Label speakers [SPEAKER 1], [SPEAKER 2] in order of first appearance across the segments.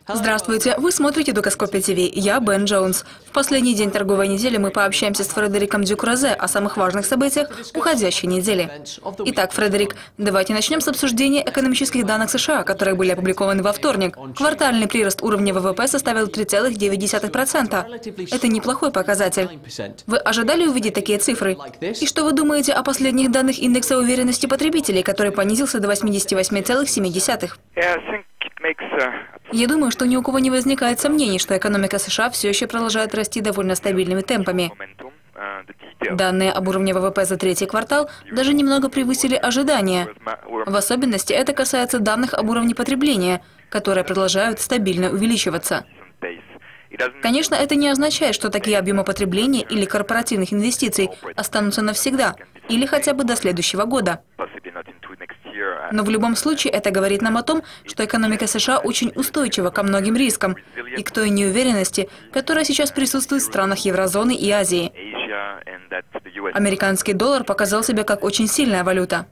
[SPEAKER 1] Здравствуйте, вы смотрите Дукаскопия ТВ. Я Бен Джонс. В последний день торговой недели мы пообщаемся с Фредериком Дюкрозе о самых важных событиях уходящей недели. Итак, Фредерик, давайте начнем с обсуждения экономических данных США, которые были опубликованы во вторник. Квартальный прирост уровня ВВП составил 3,9%. Это неплохой показатель. Вы ожидали увидеть такие цифры? И что вы думаете о последних данных индекса уверенности потребителей, который понизился до 88,7? Я думаю, что ни у кого не возникает сомнений, что экономика США все еще продолжает расти довольно стабильными темпами. Данные об уровне ВВП за третий квартал даже немного превысили ожидания. В особенности это касается данных об уровне потребления, которые продолжают стабильно увеличиваться. Конечно, это не означает, что такие объемы потребления или корпоративных инвестиций останутся навсегда, или хотя бы до следующего года. Но в любом случае это говорит нам о том, что экономика США очень устойчива ко многим рискам и к той неуверенности, которая сейчас присутствует в странах Еврозоны и Азии. Американский доллар показал себя как очень сильная валюта.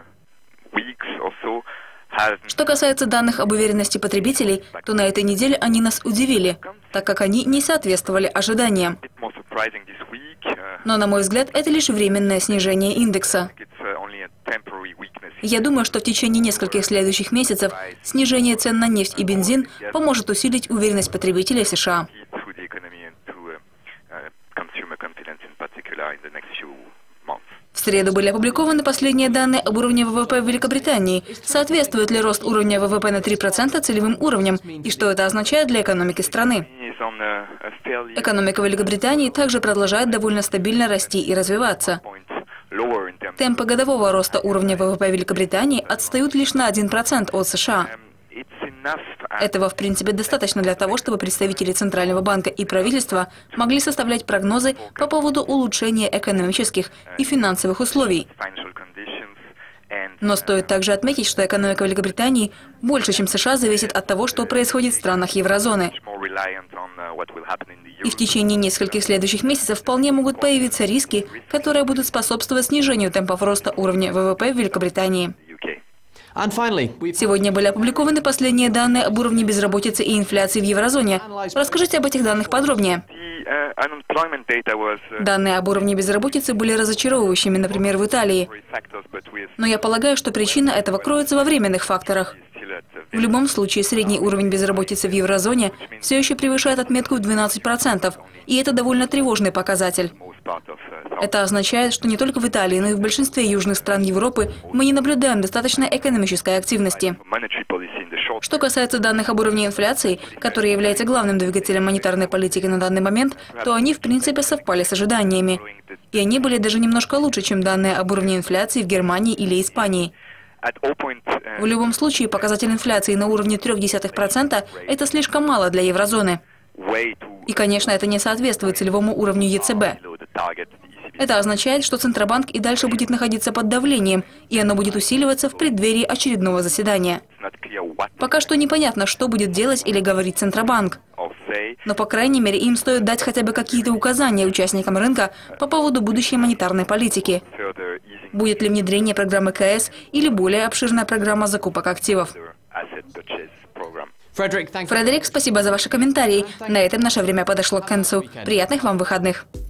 [SPEAKER 1] Что касается данных об уверенности потребителей, то на этой неделе они нас удивили, так как они не соответствовали ожиданиям. Но, на мой взгляд, это лишь временное снижение индекса. Я думаю, что в течение нескольких следующих месяцев снижение цен на нефть и бензин поможет усилить уверенность потребителей США. В среду были опубликованы последние данные об уровне ВВП в Великобритании. Соответствует ли рост уровня ВВП на 3% целевым уровням? И что это означает для экономики страны? Экономика Великобритании также продолжает довольно стабильно расти и развиваться. Темпы годового роста уровня ВВП Великобритании отстают лишь на 1% от США. Этого, в принципе, достаточно для того, чтобы представители Центрального банка и правительства могли составлять прогнозы по поводу улучшения экономических и финансовых условий. Но стоит также отметить, что экономика Великобритании больше, чем США, зависит от того, что происходит в странах Еврозоны. И в течение нескольких следующих месяцев вполне могут появиться риски, которые будут способствовать снижению темпов роста уровня ВВП в Великобритании. Сегодня были опубликованы последние данные об уровне безработицы и инфляции в Еврозоне. Расскажите об этих данных подробнее. Данные об уровне безработицы были разочаровывающими, например, в Италии. Но я полагаю, что причина этого кроется во временных факторах. В любом случае, средний уровень безработицы в Еврозоне все еще превышает отметку в 12%, и это довольно тревожный показатель. Это означает, что не только в Италии, но и в большинстве южных стран Европы мы не наблюдаем достаточной экономической активности. Что касается данных об уровне инфляции, который является главным двигателем монетарной политики на данный момент, то они в принципе совпали с ожиданиями. И они были даже немножко лучше, чем данные об уровне инфляции в Германии или Испании. В любом случае, показатель инфляции на уровне 0,3% – это слишком мало для еврозоны. И, конечно, это не соответствует целевому уровню ЕЦБ. Это означает, что Центробанк и дальше будет находиться под давлением, и оно будет усиливаться в преддверии очередного заседания. Пока что непонятно, что будет делать или говорить Центробанк. Но, по крайней мере, им стоит дать хотя бы какие-то указания участникам рынка по поводу будущей монетарной политики. Будет ли внедрение программы КС или более обширная программа закупок активов. Фредерик, спасибо за ваши комментарии. На этом наше время подошло к концу. Приятных вам выходных.